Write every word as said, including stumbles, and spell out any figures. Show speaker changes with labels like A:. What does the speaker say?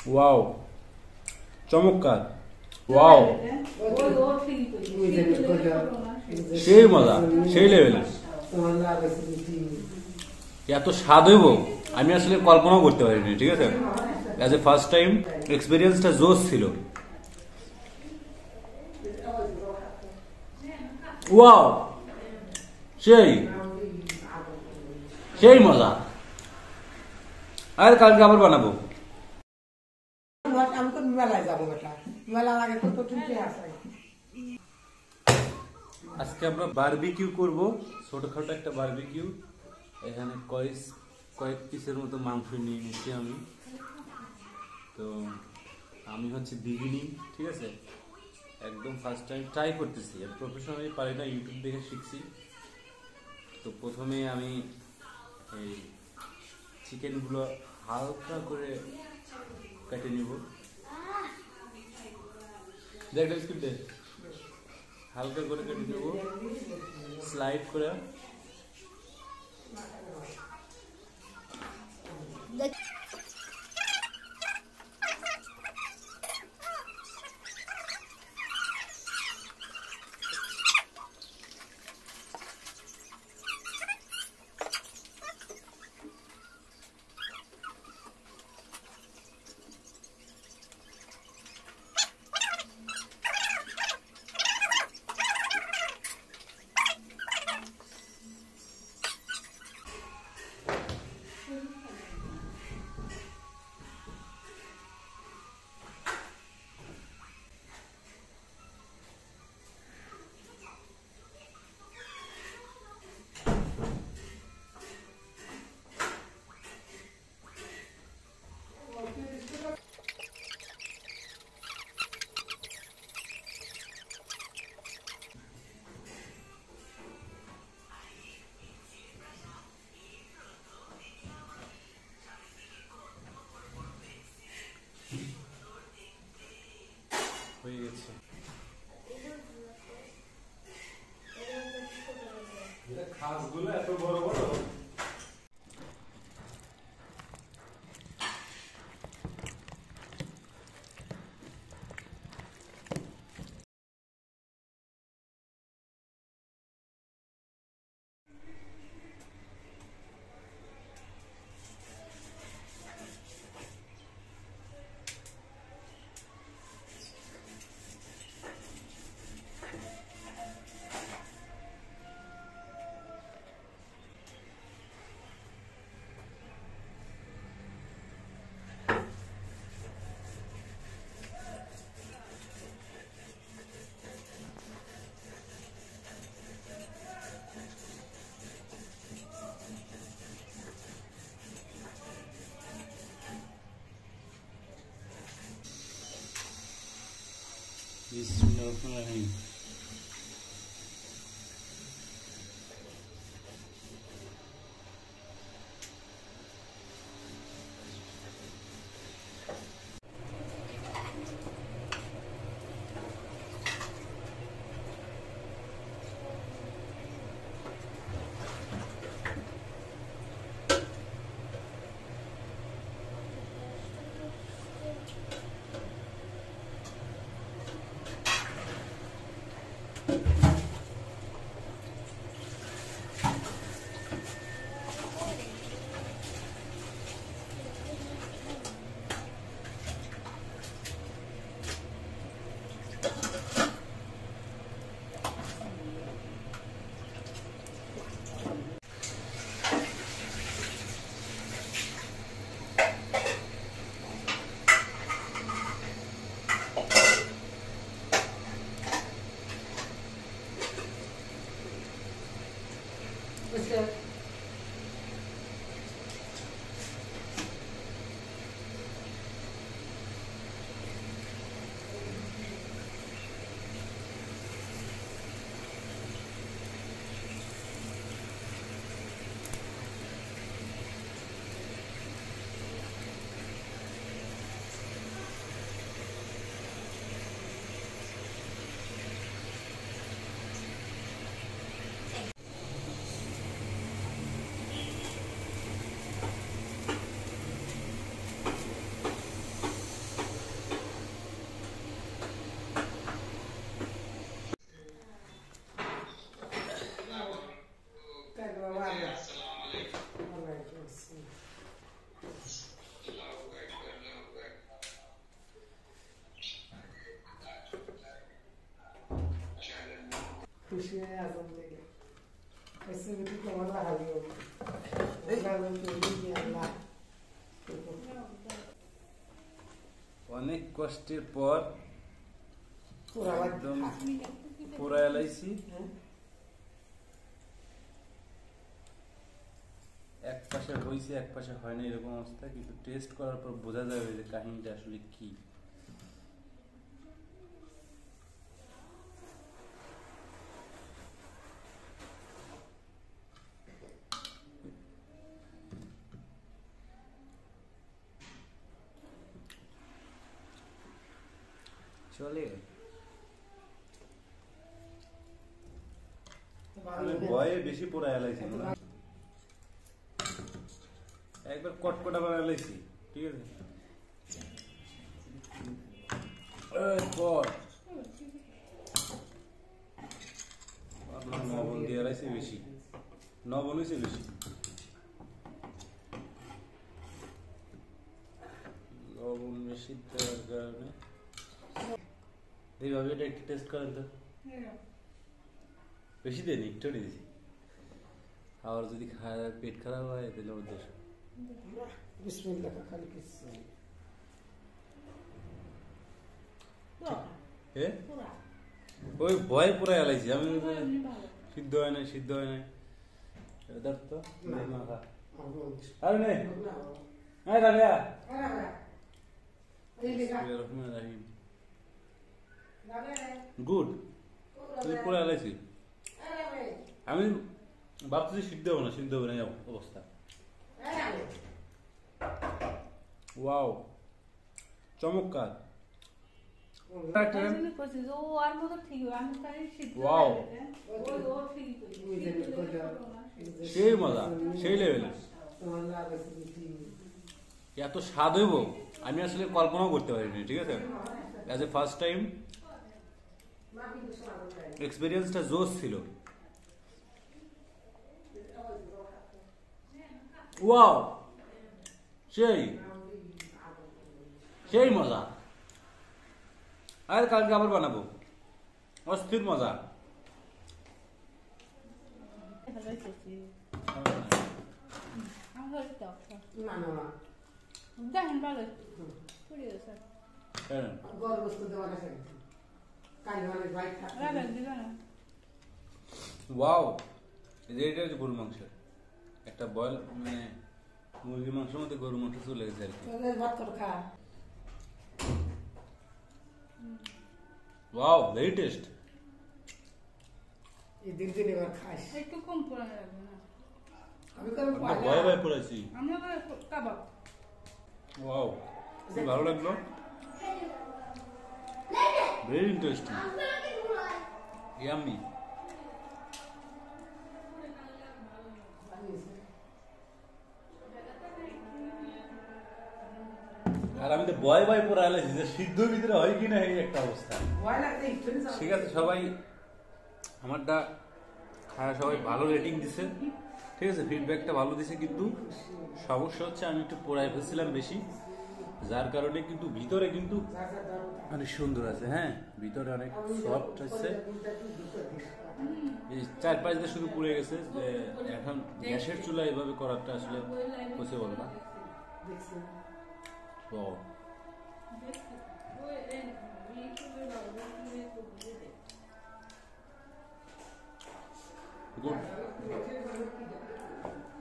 A: Wow, চমৎকার। Wow, সেই মজা, সেই লেভেল। এত স্বাদ হইব আমি আসলে কল্পনাও করতে পারিনি। ঠিক আছে, অ্যাজ এ ফার্স্ট টাইম এক্সপিরিয়েন্সটা জোস ছিল। ওয়াও, সেই সেই মজা। আর কালকে আবার বানাবো। আজকে আমরা বারবিকিউ করব, ছোটখাটো একটা বারবিকিউ। এখানে কয়েক কয়েক পিসের মতো মাংস নিয়ে নিচ্ছি আমি। তো আমি হচ্ছে বিগিনিং, ঠিক আছে, একদম ফার্স্ট টাইম ট্রাই করতেছি। প্রফেশনালি পারি না, ইউটিউব দেখে শিখছি। তো প্রথমে আমি এই চিকেনগুলো হালকা করে কেটে নিব। দেখ স্কিপ দে, হালকা করে কেটে নেব, স্লাইড করে। হয়ে গেছে। খাসগুলো এত বড় বড়। Bismillahirrahmanirrahim.
B: খুশি হয়ে আজান দিলে এসে বেটি তোমার হারিয়ে হবে আল্লাহ
A: অনেক কষ্টের পর একদম পুরা এলাইছি এক পাশে হয়েছে এক পাশে হয় না এরকম অবস্থা, কিন্তু টেস্ট করার পর বোঝা যাবে যে কাহিনীটা আসলে কি। চলে ভয়ে বেশি পোড়া এলাইছি, একবার কটকটা বানা এলাইছি, ঠিক আছে। লবণ দিয়ে এলাইছি বেশি, লবণ হয়েছে বেশি, লবণ বেশি দেওয়ার কারণে। এইভাবে এটা একটু টেস্ট করেন তো, বেশি দেয়নি, একটু দিয়েছি। আবার যদি খায় পেট খারাপ হয় তাহলে ওর দোষ।
B: বিসমিল্লাহ খালি কিছু
A: ওই ভয় পুরা এলাইছি আমি, সিদ্ধ হয় না সিদ্ধ হয় না তো আরে নেই গুড, তুই পুরা এলাইছি। আমি ভাবতেছি সিদ্ধ হবে না, সিদ্ধ হবে না অবস্থা। ওয়াও, চমৎকার। সেই মজা, সেই লেভেলের, এত স্বাদ হইব আমি আসলে কল্পনাও করতে পারিনি, ঠিক আছে। অ্যাজ এ ফার্স্ট টাইম এক্সপিরিয়েন্সটা জোস ছিল। ওয়াও, সেই সেই মজা। আর কালকে আবার বানাবো, অস্থির মজা। ওয়াও, এটা হচ্ছে গরু মাংস, একটা বয়েল মানে মুরগির মাংসের মধ্যে গরু মাংস চলে গেছে আর কি। Wow, very taste.
B: এই দিন দিন এবার খাস
C: একটু কম পোড়া লাগবে না,
B: আমি করে
A: ভয় ভয় পড়েছি।
C: আমি আবার কাবাব।
A: ওয়াও, খুব ভালো লাগলো, ভেরি ইন্টারেস্টিং, ইয়াম্মি। আর আমি তো ভয় ভয় পড়ে আলাইছি যে সিদ্ধ ভিতরে হয় কিনা এই একটা অবস্থা। ঠিক আছে, সবাই আমারটা খায় সবাই ভালো রেটিং দিছে, ঠিক আছে, ফিডব্যাকটা ভালো দিছে, কিন্তু সমস্যা হচ্ছে আমি একটু পোড়ায় ফেলছিলাম বেশি, যার কারণে কিন্তু ভিতরে কিন্তু অনেক সুন্দর আছে। হ্যাঁ, ভিতরে অনেক সফট হচ্ছে, এই চার পাঁচ দিয়ে শুধু পুড়ে গেছে। যে এখন গ্যাসের চুলা এভাবে করাটা আসলে পসিবল না। গুড।